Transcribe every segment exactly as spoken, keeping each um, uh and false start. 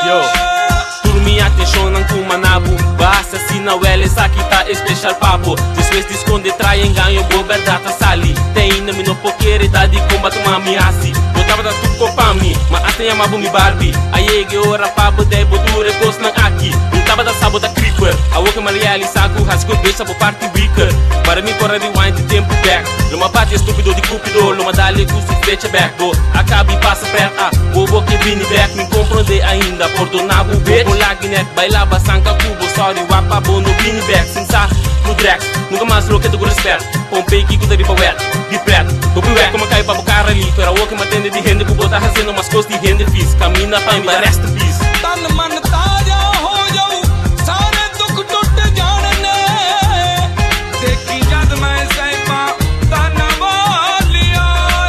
Yo, turmi atenção não kumanabu. Basta se não é aqui tá especial papo. Depois de esconder traem ganho boa verdade sali. Tem na minha poqueridade combate uma ameaça. Botava da tu copami, mas até amabu mi Barbie. Aí que ora papo de boture cos não aqui. Não tava da sabo da creeper. A woke mariali saco rasco deixa por parte weaker. Para mim corre rewind de tempo back. Luma bate estúpido de cupido, luma dali custo fecha back go. Acaba e passa perto a bobo que vini back. Me compreender ainda por donar o bitch. Bobo lagnet, bailava sanca cubo, sorry wapa bono vini back. Sem sa no Drex, nunca mais louca do respeito. Pompei que cuida de power, de preto. Bobo é como cai pra bocar ali. Pero a woke me atende de rende, bobo tá fazendo umas coisas de rende fiz. Camina pra me resta bis. तन मन ताजा हो जाऊ सारे दुख टूट जाने देखी जद मैं सैपा तन वालिया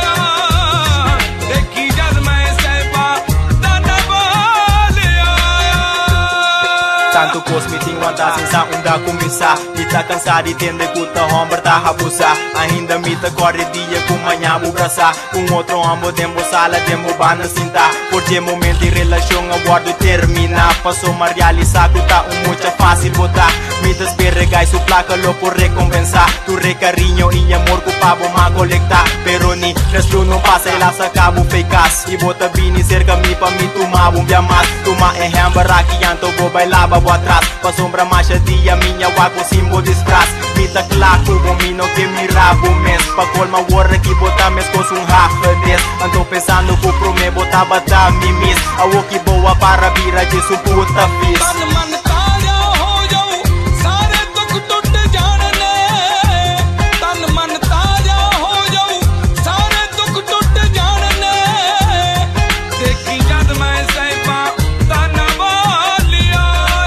देखी जद मैं सैपा तन Walia Tanto cos me tinha andar sem sa unda começar. Me tá cansado de tender cuta homem tá rabusa. Ainda me tá corre dia com manhã vou braçar. Com outro homem demo sala demo bana cinta. Por de momento de relação a bordo termina. Passou uma realizar que tá um muito fácil botar. Me desperregai su placa lo por recompensar. Tu recarinho e amor que pabo ma colectar. Pero ni reslu não passa e lá sacabo feikas. E bota bini cerca mi pa mi tuma bumbia mas. Tuma é hambara que anto vou bailar bo atrás. Pa sombra marcha dia minha wago simbo disfraz. Mi tá claro bom mi não que mi rabo mes. Pa colma warra que bota mes com um rafa des. Ando pensando que pro me bota bata mi mis. A o que boa para vira de su puta fiz. तन मन ताजा हो जाऊ सारे दुख टूट जाने तन मन ताजा हो जाऊ सारे दुख टूट जाने देखी जद मैं सैपा तन वालिया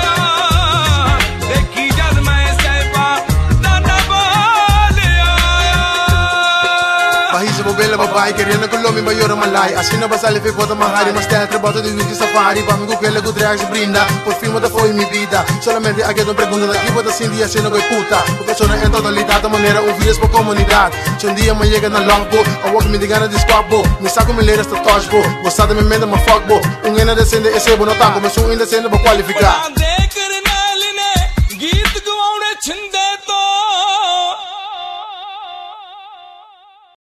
देखी जद मैं सैपा तन Walia Bahisa bobela babae querendo que o homem maior malai. Assim não passa leve bota mahari, mas tem trabalho de wiki safari. Vamos com aquele que o drag se brinda. Por fim, da foi minha vida. Solamente aqui não pergunta daqui, bota assim dia sendo que puta. Porque só em totalidade, maneira um vias para comunidade. Se um dia me chega na longboat, a walk me diga na discopo. Me saco me leira esta toshbo. Gostada me menda uma fuckbo. Um ena descende esse bo não tá, começou ainda sendo para qualificar. देख रनाल ने गीत गवाउने छिंदे